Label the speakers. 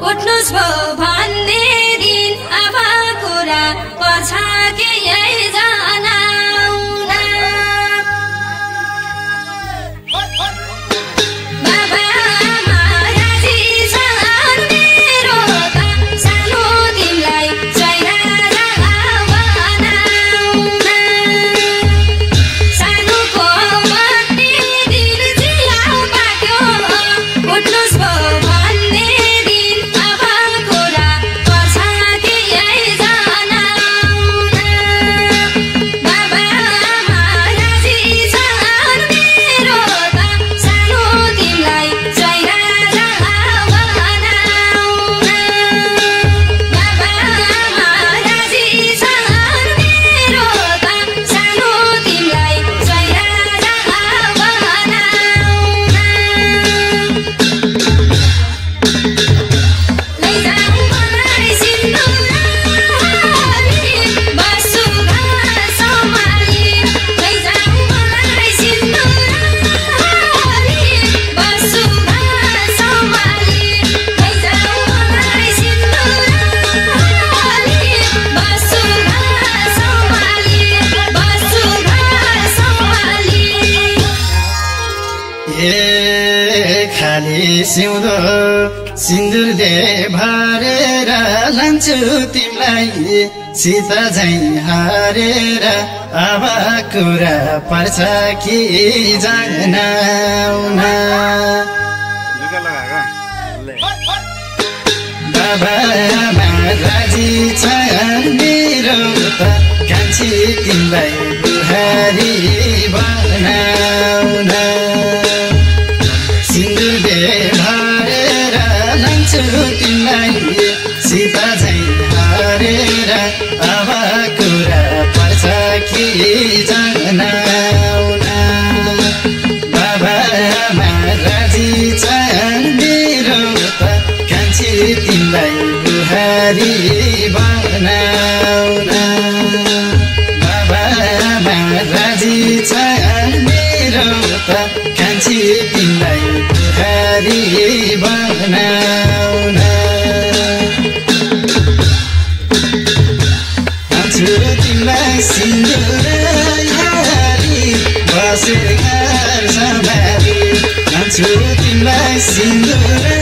Speaker 1: उठ्नुस् भो भन्ने दिन अब कुरा पछाके यही जनाउला बाबा आमा राजी छन् मेरो त सानो तिमीलाई चैरा बनाउला सानोको मट्टी दिल जियाउ पाक्यो उठ्नुस् भो भन्ने दिन अब कुरा पछाके यही जनाउला बाबा आमा राजी छन् मेरो त सानो तिमीलाई चैरा बनाउला बाबा आमा राजी छन् मेरो त सानो तिमीलाई चैरा बनाउला लैजाऊ मलाई सिन्दुरानी बस्छु घर सम्हाली लैजाऊ मलाई सिन्दुरानी बस्छु घर सम्हाली लैजाऊ मलाई सिन्दुरानी बस्छु घर सम्हाली बस्छु घर सम्हाली
Speaker 2: ए खाली सिउँदो सिन्दुरले भरेर लान्छु तिमीलाई सीता झैँ हारेर अब कुरा पर्छ कि जनाउन बाबा आमा राजी छन् मेरो त कान्छी तिमीलाई बुहारी बनाउन सिन्दुरले भरेर लान्छु तिमीलाई सीता झैँ हारेर अब कुरा पर्छ कि जनाउन बाबा आमा राजी छन् मेरो त कान्छी तिमीलाई बुहारी बनाउन बाबा आमा राजी छन् मेरो त कान्छी तिमीलाई बुहारी बनाउन आउँछु तिमीलाई सिन्दुर हारी बसेर घर सम्हाली आउँछु तिमीलाई सिन्दुर